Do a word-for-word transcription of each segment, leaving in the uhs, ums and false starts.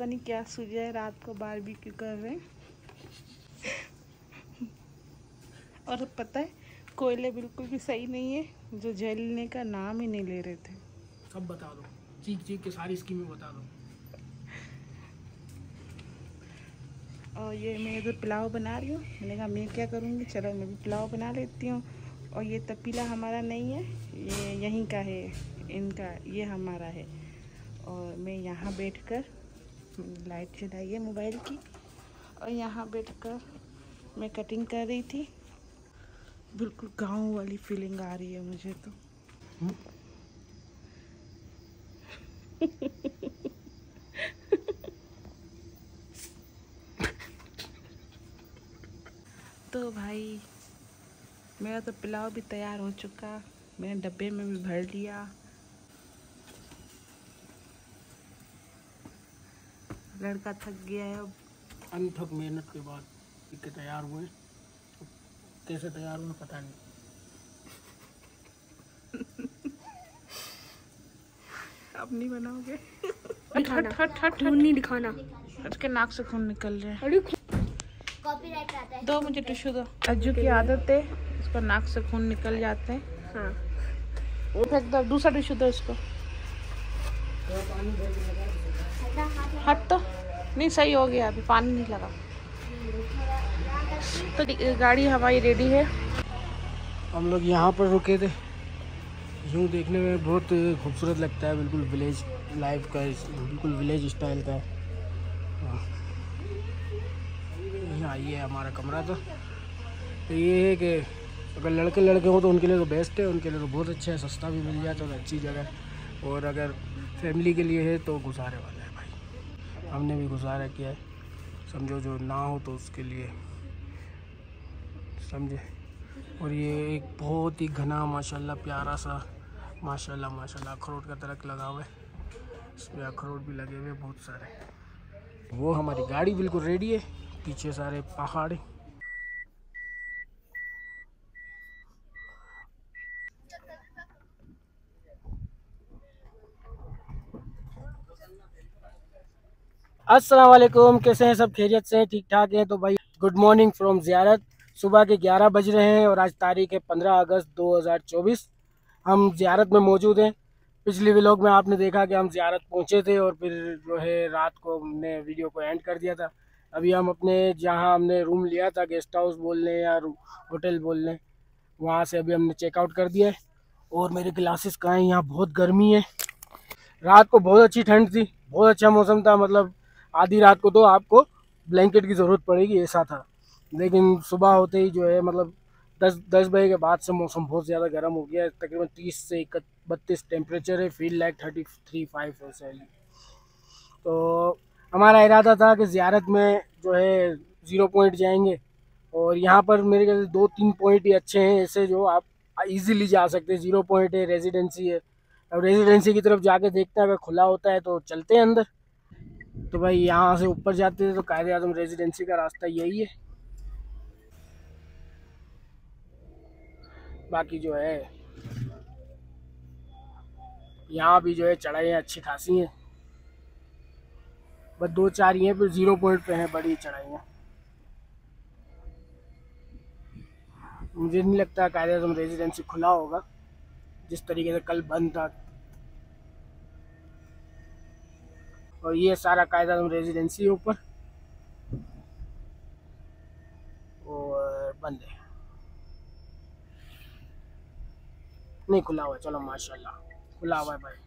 नहीं क्या सूझा है, रात को बारबेक्यू कर रहे हैं। और पता है कोयले बिल्कुल भी सही नहीं है, जो जलने का नाम ही नहीं ले रहे थे। सब बता दो, चीख चीख के सारी स्कीमें बता दो। और ये मैं इधर पुलाव बना रही हूँ। मैंने कहा मैं क्या करूँगी, चलो मैं भी पुलाव बना लेती हूँ। और ये तपीला हमारा नहीं है, ये यहीं का है, इनका, ये हमारा है। और मैं यहाँ बैठकर, लाइट जलाई है मोबाइल की, और यहाँ बैठकर मैं कटिंग कर रही थी। बिल्कुल गांव वाली फीलिंग आ रही है मुझे तो। तो भाई मेरा तो पुलाव भी तैयार हो चुका, मैंने डब्बे में भी भर लिया। लड़का थक गया है अब। अनथक मेहनत के बाद इनके तैयार हुए। कैसे तैयार हुए पता नहीं। अब नहीं बनाओगे? दिखाना, हट हट हट खून नहीं दिखाना। उसके नाक से खून निकल रहा है। अरे कॉपीराइट आता है। दो मुझे टिश्यू दो। अज्जू की आदत है, उसको नाक से खून निकल जाते हैं। हाँ, वो फेंक दो, दूसरा टिश्यू दो उसको। हट तो नहीं, सही हो गया, अभी पानी नहीं लगा। तो गाड़ी हमारी रेडी है। हम लोग यहाँ पर रुके थे। यूँ देखने में बहुत खूबसूरत लगता है, बिल्कुल विलेज लाइफ का, बिल्कुल विलेज स्टाइल का है। यहाँ ये हमारा कमरा था। तो ये है कि अगर लड़के लड़के हो तो उनके लिए तो बेस्ट है, उनके लिए तो बहुत अच्छा है, सस्ता भी मिल जाता है, अच्छी जगह है। और अगर फैमिली के लिए है तो गुजारे वाला है भाई। हमने भी गुजारा किया है, समझो जो ना हो तो उसके लिए, समझे। और ये एक बहुत ही घना माशाल्लाह प्यारा सा, माशाल्लाह माशाल्लाह अखरोट का दरख्त लगा हुआ है। इसमें अखरोट भी लगे हुए बहुत सारे। वो हमारी गाड़ी बिल्कुल रेडी है, पीछे सारे पहाड़। अस्सलाम वालेकुम, कैसे हैं सब? खैरियत से ठीक ठाक है? तो भाई गुड मॉर्निंग फ्रॉम ज़ियारत। सुबह के ग्यारह बज रहे हैं और आज तारीख है पंद्रह अगस्त दो हज़ार चौबीस। हम ज़ियारत में मौजूद हैं। पिछली व्लॉग में आपने देखा कि हम ज़ियारत पहुंचे थे और फिर जो है रात को हमने वीडियो को एंड कर दिया था। अभी हम अपने जहां हमने रूम लिया था, गेस्ट हाउस बोल लें या होटल बोल लें, वहाँ से अभी हमने चेकआउट कर दिया है। और मेरे ग्लासेस कहाँ हैं? यहाँ बहुत गर्मी है। रात को बहुत अच्छी ठंड थी, बहुत अच्छा मौसम था, मतलब आधी रात को तो आपको ब्लैंकेट की ज़रूरत पड़ेगी ऐसा था। लेकिन सुबह होते ही जो है, मतलब दस दस बजे के बाद से मौसम बहुत ज़्यादा गर्म हो गया है। तकरीबन तीस से बत्तीस टेम्परेचर है, feel like thirty three five ऐसा है। तो हमारा इरादा था कि ज़ियारत में जो है ज़ीरो पॉइंट जाएंगे, और यहाँ पर मेरे ख्याल से दो तीन पॉइंट ही अच्छे हैं ऐसे जो आप इजीली जा सकते हैं। ज़ीरो पॉइंट है, रेजिडेंसी है। अब रेजिडेंसी की तरफ जाके देखते हैं, अगर खुला होता है तो चलते हैं अंदर। तो भाई यहाँ से ऊपर जाते हैं तो कायदे आज़म रेजिडेंसी का रास्ता यही है। बाकी जो है यहाँ भी जो है चढ़ाइयाँ अच्छी खासी हैं, बस दो चार ही हैं, फिर ज़ीरो पॉइंट पे हैं बड़ी चढ़ाइयाँ। मुझे नहीं लगता कायदे आज़म रेजिडेंसी खुला होगा, जिस तरीके से कल बंद था। और ये सारा कायदे आज़म रेजिडेंसी है ऊपर, और बंद है, नहीं खुला हुआ है। चलो माशाल्लाह खुला हुआ है भाई।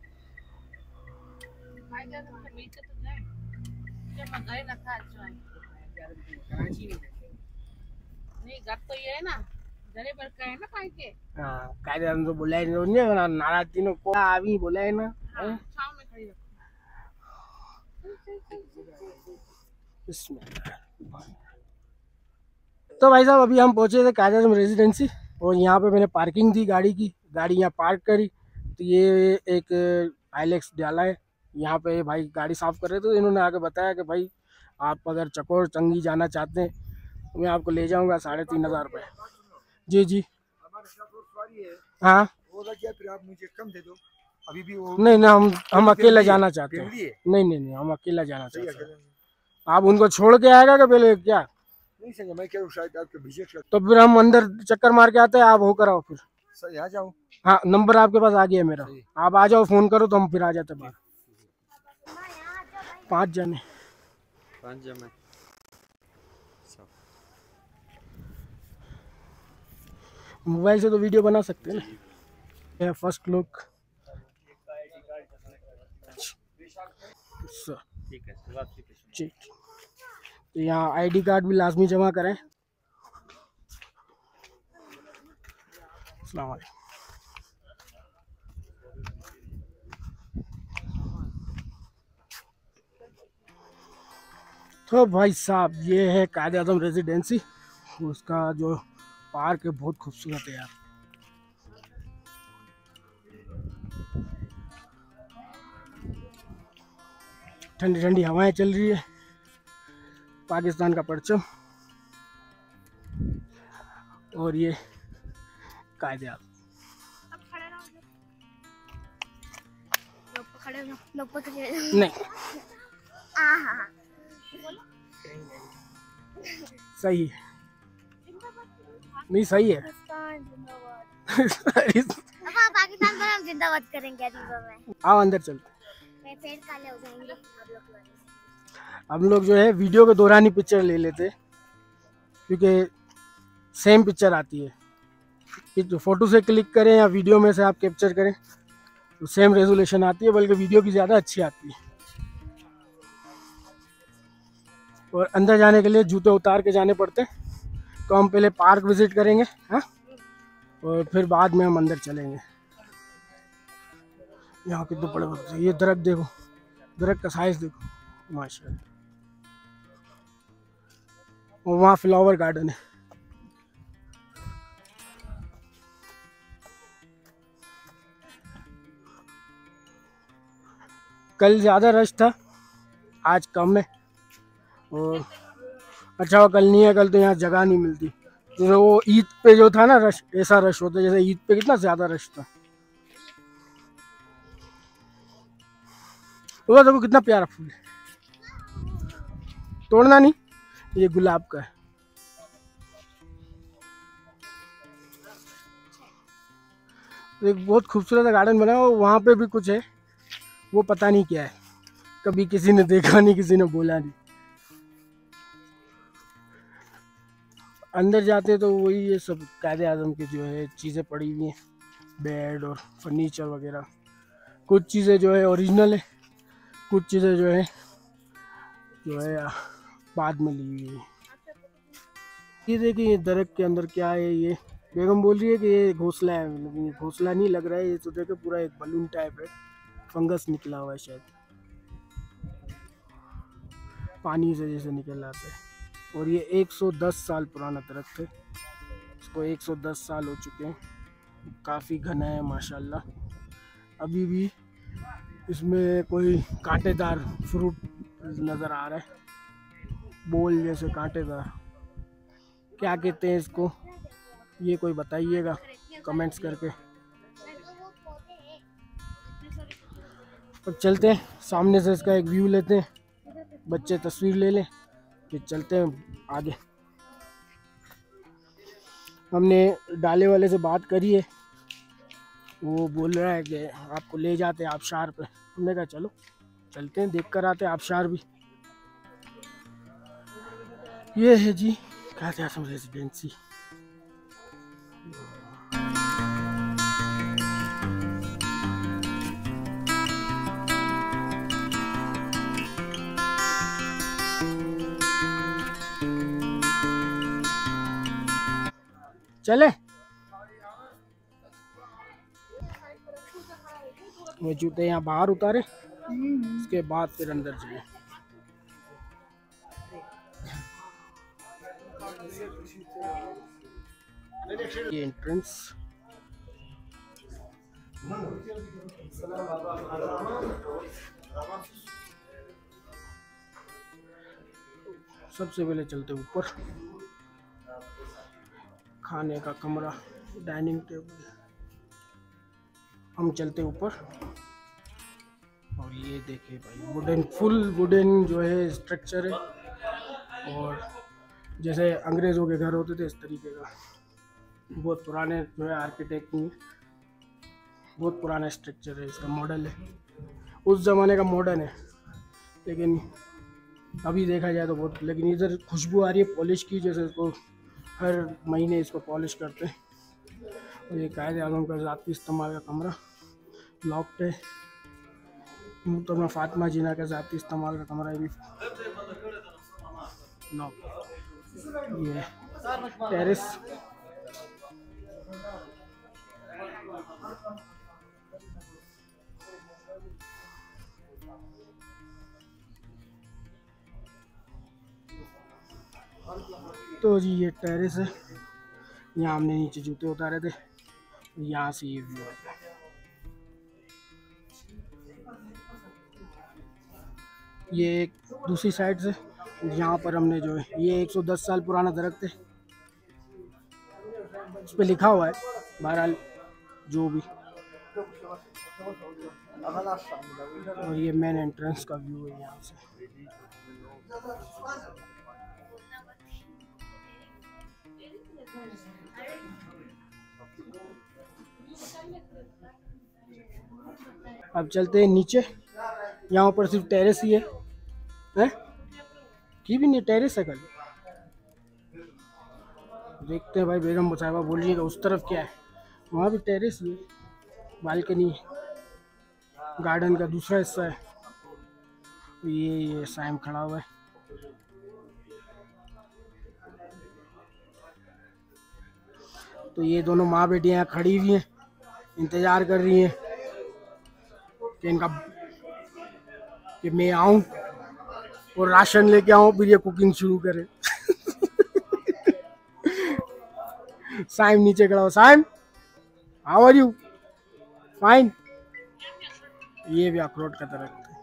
नहीं घर तो ये है ना, घरे पर का है ना पाई के। हाँ कायदे आज़म तो बोला है ना, नाराज तीनों को अभी बोला है ना। हाँ, छाँव में खड़ी रखो। तो भाई साहब अभी हम पहुंचे थे कायदे आज़म रेजिडेंसी, और यहाँ पे मैंने पार्किंग थी गाड़ी की, गाड़ी यहाँ पार्क करी। तो ये एक आइलेक्स डाला है यहाँ पे, भाई गाड़ी साफ़ कर रहे थे तो इन्होंने आके बताया कि भाई आप अगर चकोर चंगी जाना चाहते हैं तो मैं आपको ले जाऊँगा साढ़े तीन हज़ार रुपये। जी जी हाँ, फिर आप मुझे कम दे दो। अभी भी वो नहीं नहीं, हम हम अकेला फैमिली है? जाना चाहते हैं। फैमिली है? नहीं नहीं नहीं, हम अकेला जाना सही चाहते हैं। अकेले आप उनको छोड़ के आएगा क्या पहले क्या? नहीं समझा, मैं क्या शायद आपके विजिट कर तो फिर हम अंदर चक्कर मार के आते हैं, आप होकर आओ फिर। सर यहाँ जाऊँ? हाँ, नंबर आपके पास आ गया है मेरा, सही। आप आ जाओ, फोन करो तो हम फिर आ जाते हैं बाहर। पाँच जने पाँच जने मोबाइल से तो वीडियो बना सकते हैं ना। ये फर्स्ट लुक। ठीक है सर, आपकी ठीक, तो यहाँ आईडी कार्ड भी लाजमी जमा करें। अस्सलाम वालेकुम। तो भाई साहब, ये है कायदे आज़म रेजिडेंसी। उसका जो पार्क है बहुत खूबसूरत है यार। ठंडी ठंडी हवाएं चल रही है, पाकिस्तान का परचम, और ये कायदे आज़म। नहीं सही है, नहीं सही है। पाकिस्तान पर हम जिंदाबाद करेंगे अजीबा में। आओ अंदर चलते। मैं फिर काले हो जाएंगे आप लोग वाले से। हम लोग जो है वीडियो के दौरान ही पिक्चर ले लेते, क्योंकि सेम पिक्चर आती है। कि जो फोटो से क्लिक करें या वीडियो में से आप कैप्चर करें तो सेम रेजोल्यूशन आती है, बल्कि वीडियो की ज़्यादा अच्छी आती है। और अंदर जाने के लिए जूते उतार के जाने पड़ते हैं, तो हम पहले पार्क विजिट करेंगे, हाँ, और फिर बाद में हम अंदर चलेंगे। यहाँ कितने बड़े बड़े, ये दरख्त देखो, दरख्त का साइज देखो माशाल्लाह। और वहाँ फ्लावर गार्डन है। कल ज़्यादा रश था, आज कम है। और अच्छा, कल नहीं है, कल तो यहाँ जगह नहीं मिलती। जैसे वो ईद पे जो था ना रश, ऐसा रश होता है जैसे ईद पे कितना ज़्यादा रश था। वो देखो कितना प्यारा फूल है, तोड़ना नहीं, ये गुलाब का है। एक बहुत खूबसूरत गार्डन बना है, वहाँ पे भी कुछ है, वो पता नहीं क्या है, कभी किसी ने देखा नहीं, किसी ने बोला नहीं। अंदर जाते तो वही ये सब कायदे आज़म की जो है चीज़ें पड़ी हुई हैं, बेड और फर्नीचर वगैरह। कुछ चीज़ें जो है ओरिजिनल है, कुछ चीज़ें जो है जो है बाद में ली हुई है। ये देखिए, ये दरख्त के अंदर क्या है, ये बेगम बोल रही है कि ये घोंसला है, लेकिन ये घोंसला नहीं लग रहा है, ये तो देखो पूरा एक बलून टाइप है, फंगस निकला हुआ है शायद, पानी से जैसे निकल आता है। और ये एक सौ दस साल पुराना दरख्त है, इसको एक सौ दस साल हो चुके हैं, काफ़ी घना है माशाल्लाह। अभी भी इसमें कोई कांटेदार फ्रूट नज़र आ रहा है, बोल जैसे कांटेदार, क्या कहते हैं इसको, ये कोई बताइएगा कमेंट्स करके। अब चलते हैं, सामने से इसका एक व्यू लेते हैं, बच्चे तस्वीर ले लें, फिर चलते हैं आगे। हमने डाले वाले से बात करी है, वो बोल रहा है कि आपको ले जाते हैं आबशार पे। हमने कहा चलो चलते हैं, देख कर आते हैं आबशार भी। ये है जी कायदे आज़म रेजिडेंसी। चले, वो जूते यहाँ बाहर उतारे, उसके बाद फिर अंदर जाए। ये एंट्रेंस, सबसे पहले चलते ऊपर, खाने का कमरा, डाइनिंग टेबल, हम चलते ऊपर और ये देखिए भाई वुडन, फुल वुडन जो है स्ट्रक्चर है, और जैसे अंग्रेज़ों के घर होते थे इस तरीके का, बहुत पुराने जो है आर्किटेक्ट, बहुत पुराना स्ट्रक्चर है, इसका मॉडल है, उस ज़माने का मॉडर्न है, लेकिन अभी देखा जाए तो बहुत, लेकिन इधर खुशबू आ रही है पॉलिश की, जैसे इसको हर महीने इसको पॉलिश करते हैं। और ये कायदे आज़म का ज़ाती इस्तेमाल का कमरा लॉक्ड है, तो मैं फातिमा जीना का ज़ाती इस्तेमाल का कमरा भी लॉक। ये टेरेस, तो जी ये टेरेस है, यहाँ हमने नीचे जूते उतारे थे, यहाँ से ये व्यू है। ये एक दूसरी साइड से, यहाँ पर हमने जो है ये एक सौ दस साल पुराना दरख्त है, इस पे लिखा हुआ है, बहरहाल जो भी। और ये मेन एंट्रेंस का व्यू है यहाँ से। अब चलते हैं नीचे, यहाँ पर सिर्फ टेरेस ही है, हैं? की भी नहीं टेरेस है, कल देखते हैं भाई, बेगम साहिबा बोल रही है उस तरफ क्या है, वहाँ भी टेरेस ही है, बालकनी है, गार्डन का दूसरा हिस्सा है। ये ये साइम खड़ा हुआ है, तो ये दोनों माँ बेटी यहाँ खड़ी हुई हैं, इंतज़ार कर रही हैं कि इनका कि मैं आऊँ और राशन लेके आऊँ, फिर ये कुकिंग शुरू करे। साइम नीचे खड़ा हो, Saim how are you, fine. ये भी अखरोट का दरख्त है।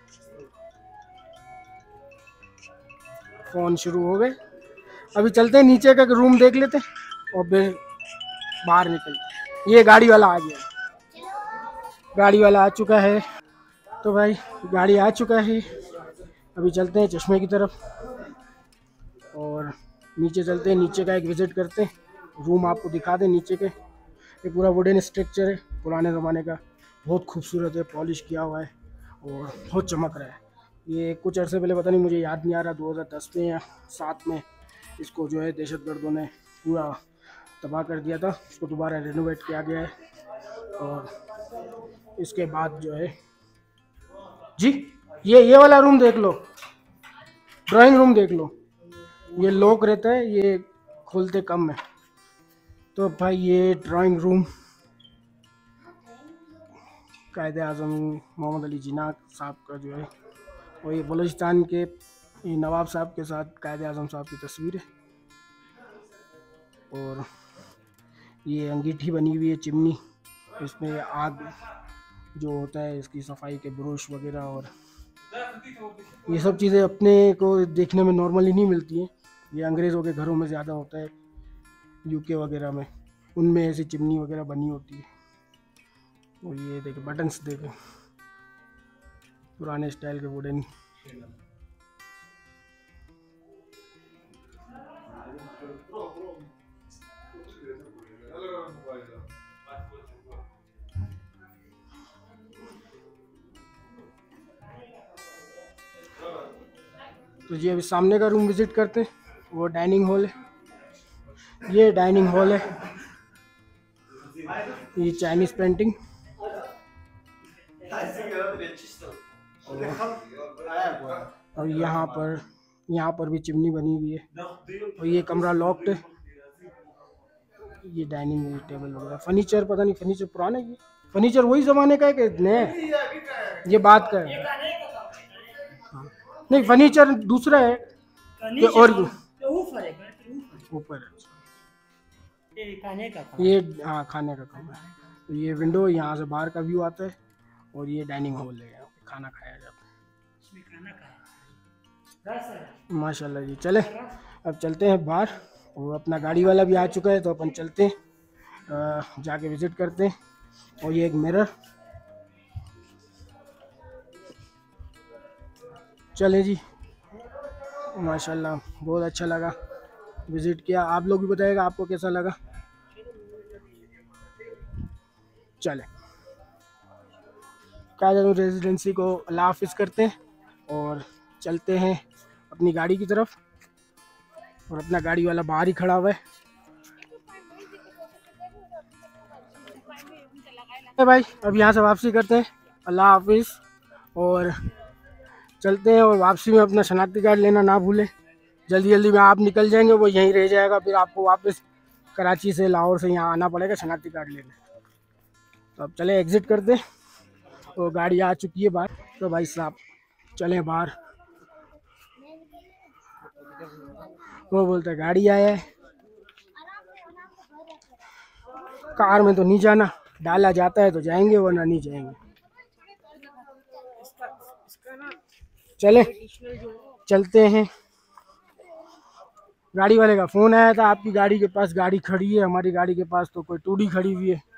फोन शुरू हो गए, अभी चलते हैं नीचे का रूम देख लेते और फिर बाहर निकलते। ये गाड़ी वाला आ गया, गाड़ी वाला आ चुका है, तो भाई गाड़ी आ चुका है, अभी चलते हैं चश्मे की तरफ और नीचे चलते हैं, नीचे का एक विजिट करते हैं, रूम आपको दिखा दें नीचे के। ये पूरा वुडन स्ट्रक्चर है, पुराने ज़माने का, बहुत खूबसूरत है, पॉलिश किया हुआ है और बहुत चमक रहा है। ये कुछ अर्से पहले, पता नहीं मुझे याद नहीं आ रहा, दो हज़ार दस में या सात में इसको जो है दहशतगर्दों ने पूरा तबाह कर दिया था, इसको दोबारा रेनोवेट किया गया है। और इसके बाद जो है जी ये ये वाला रूम देख लो, ड्राइंग रूम देख लो, ये लॉक रहता है, ये खोलते कम है। तो भाई ये ड्राइंग रूम कायदे आज़म मोहम्मद अली जिन्ना साहब का जो है, और ये बलूचिस्तान के नवाब साहब के साथ कायदे आज़म साहब की तस्वीर है। और ये अंगीठी बनी हुई है, चिमनी, इसमें आग जो होता है इसकी सफाई के ब्रश वगैरह, और ये सब चीज़ें अपने को देखने में नॉर्मली नहीं मिलती हैं, ये अंग्रेज़ों के घरों में ज़्यादा होता है, यूके वगैरह में, उनमें ऐसी चिमनी वगैरह बनी होती है। और ये देखें बटन्स, देखें पुराने स्टाइल के वुडन। तो ये अभी सामने का रूम विजिट करते हैं, वो डाइनिंग हॉल है, ये डाइनिंग हॉल है, ये चाइनीज़ पेंटिंग, और यहाँ पर यहाँ पर भी चिमनी बनी हुई है, और ये कमरा लॉक्ड है। ये डाइनिंग टेबल वगैरह, फर्नीचर पता नहीं, फर्नीचर पुराना है, फर्नीचर वही ज़माने का है कि नया, ये बात का है। हाँ नहीं, फर्नीचर दूसरा है कि और ऊपर ये, हाँ खाने का कमरा है। तो ये विंडो, यहाँ से बाहर का व्यू आता है, और ये डाइनिंग हॉल है, यहाँ पे खाना खाया जाता है। माशाल्लाह जी। चले अब चलते हैं बाहर, और अपना गाड़ी वाला भी आ चुका है, तो अपन चलते हैं, जाके विज़िट करते हैं। और ये एक मिरर। चले जी, माशाल्लाह बहुत अच्छा लगा विज़िट किया। आप लोग भी बताइएगा आपको कैसा लगा। चले कायदा रेजिडेंसी को अल्लाह हाफिज़ करते हैं और चलते हैं अपनी गाड़ी की तरफ। और अपना गाड़ी वाला बाहर ही खड़ा हुआ है। भाई अब यहाँ से वापसी करते हैं। अल्लाह हाफिज़ और चलते हैं। और वापसी में अपना शनाख्ती कार्ड लेना ना भूलें। जल्दी जल्दी में आप निकल जाएंगे, वो यहीं रह जाएगा, फिर आपको वापस कराची से लाहौर से यहाँ आना पड़ेगा शनाख्ती कार्ड लेने। तो अब चले एग्ज़िट करते हैं। तो गाड़ी आ चुकी है बाहर। तो भाई साहब चलें बाहर। वो बोलते हैं गाड़ी आया है। कार में तो नहीं जाना, डाला जाता है तो जाएंगे वरना नहीं जाएंगे। चले चलते हैं। गाड़ी वाले का फ़ोन आया था, आपकी गाड़ी के पास गाड़ी खड़ी है, हमारी गाड़ी के पास तो कोई टूडी खड़ी हुई है।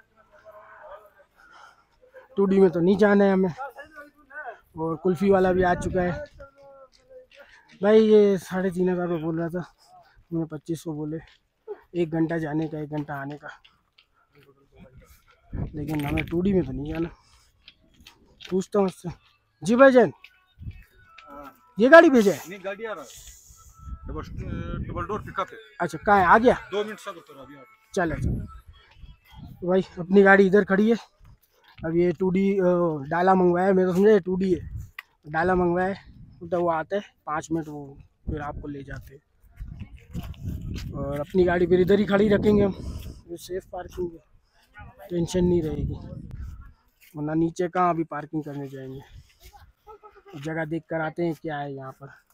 टूडी में तो नहीं जाना है हमें। और कुल्फ़ी वाला भी आ चुका है। भाई ये साढ़े तीन हज़ार रुपये बोल रहा था, मैं पच्चीस सौ बोले। एक घंटा जाने का, एक घंटा आने का, लेकिन हमें टूडी में तो नहीं जाना। पूछता हूँ उससे। जी भाईजान, ये गाड़ी भेजा है? नहीं, गाड़ी आ रहा है, डबल डबल डोर पिकअप है। अच्छा, कहाँ है? आ गया? दो मिनट सब उतर अभी। चले चलो तो भाई अपनी गाड़ी इधर खड़ी है। अब ये टूडी डाला मंगवाया, मैं तो समझा ये टूडी है। डाला मंगवाया तो वो आते हैं पाँच मिनट, वो फिर आपको ले जाते हैं। और अपनी गाड़ी फिर इधर ही खड़ी रखेंगे हम, ये सेफ पार्किंग है, टेंशन नहीं रहेगी। वरना नीचे कहाँ अभी पार्किंग करने जाएंगे। जगह देख कर आते हैं क्या है यहाँ पर।